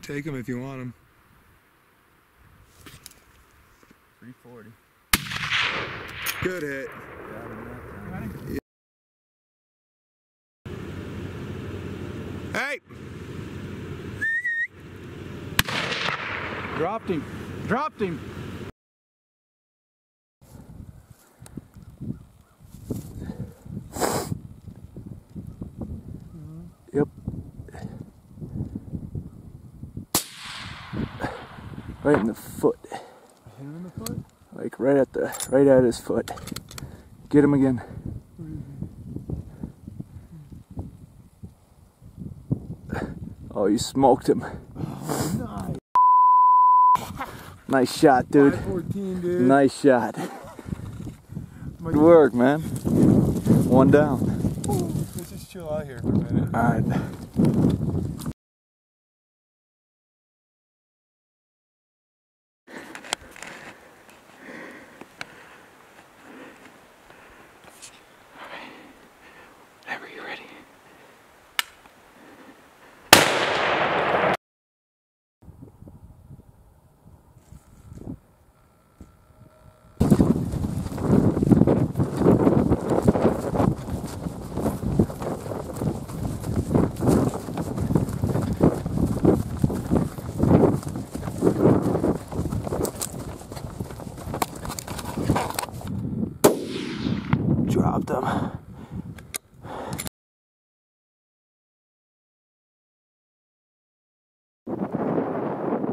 Take them if you want them. 340. Good hit. Hey! Dropped him. Dropped him. Yep. Right in the foot. Hit him in the foot? Like right at his foot. Get him again. Oh, you smoked him. Oh, nice. Nice shot, dude. 514, dude. Nice shot. Good work, man. One down. Let's just chill out here for a minute. Alright. Whenever you're ready. Dropped him.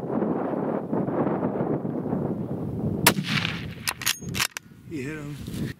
You hit him.